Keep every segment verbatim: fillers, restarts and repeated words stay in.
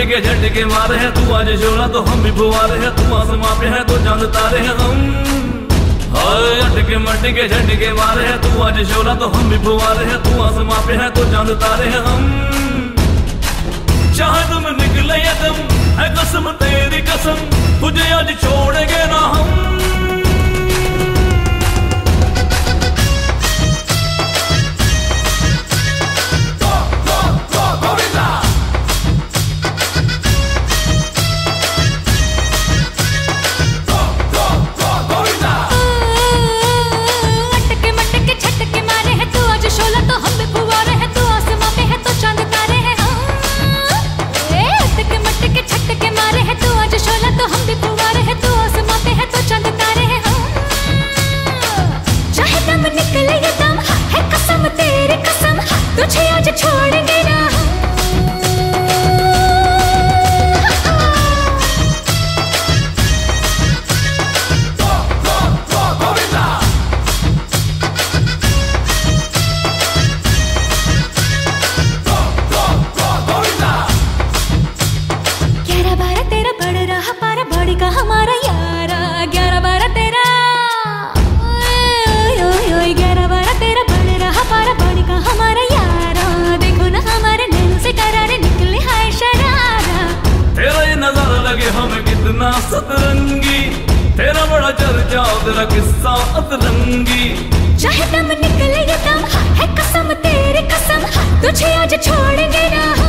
के झटके मारे हैं, तू आज शोला तो हम भी फुवारे हैं, तू आसमां पे है तो चांद तारे हैं हम। हाय अटके मटके झटके मारे हैं, तू आज शोला तो हम भी फुवारे हैं, तू आसमां पे है तो चांद तारे हैं हम। चाहे तुम निकले या तुम है कसम तेरी कसम, तुझे आज छोड़ेंगे ना हम। तुझे आज छोड़ेंगे ना ग्यारह बारह तेरा बढ़ रहा पारा बॉडी का हमारा यारा, ग्यारह बारह तेरा ग्यारह बारह तेरा बढ़ रहा पारा बॉडी का हमारा यारा, देखो ना हमारे नैनों से करारे निकले हाय शरारा। तेरा ये नजारा लगे हमें कितना सतरंगी, तेरा बड़ा चर्चा तेरा किस्सा अतरंगी। चाहे दम निकले ये दम है कसम तेरी कसम, तुझे आज छोड़ेंगे ना हम।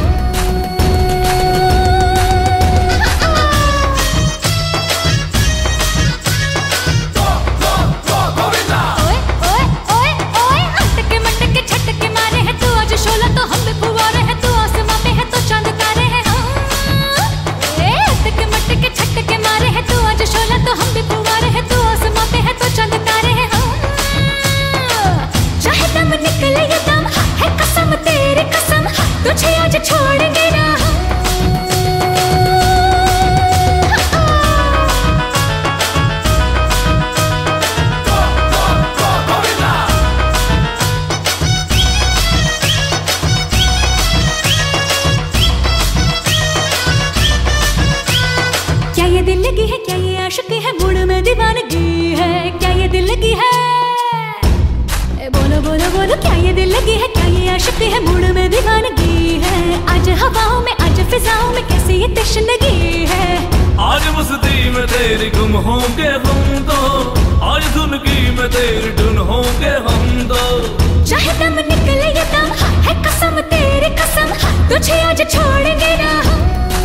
शोला तो हम भी फुवारे हैं, तू आसमां पे है तो चांद तारे हैं हम। ए अटके मटके छटके मारे हैं, तू आज शोला तो हम भी फुवारे हैं, तू आसमां पे है तो चांद तारे हैं हम। चाहे दम निकले ये दम है कसम तेरी कसम, तुझे आज छोड़ेंगे ना हम। दिल लगी है क्या ये आशिकी है, मूड में दीवानगी है क्या ये दिल लगी है, बोलो बोलो बोलो क्या ये दिल लगी है, क्या ये आशिकी है, मूड में दीवानगी है। आज हवाओं में आज फिजाओं में कैसी ये तशनगी है, आज मस्ती में तेरी गुम होंगे हम तो, आज धुनगी में तेरी धुन होंगे हम तो। चाहे दम निकले ये दम है कसम तेरी कसम, तुझे आज छोड़ेंगे ना हम।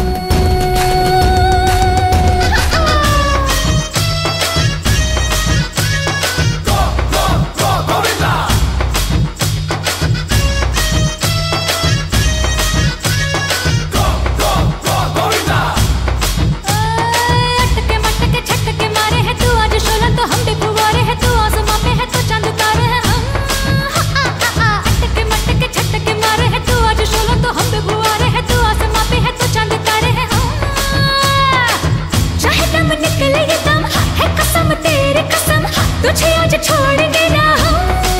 तुझे आज छोड़ेंगे ना हम।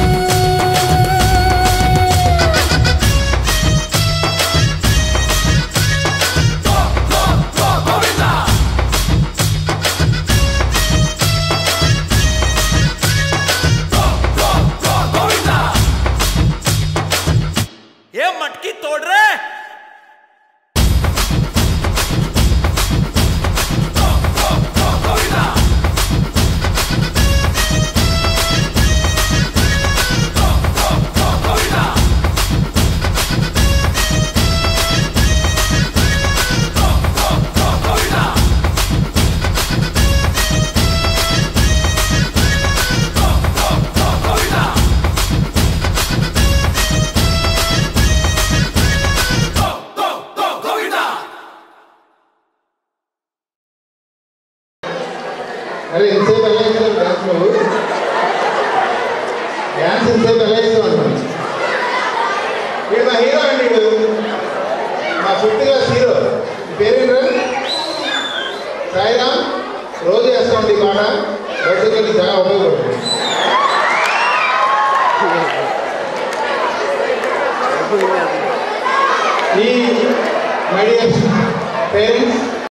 ये मटकी तोड़ रहे अरे इनसे पहले इधर डांस में हो डांस इनसे पहले ही सुनो ये मैं हीरो अंडी को मैं फिफ्थ क्लास हीरो पेरेंट रन साईराम रोज ऐसा उंडी पाड़ा बच्चों की जगह उपयोग करते हैं ये my dear పేరెంట్స్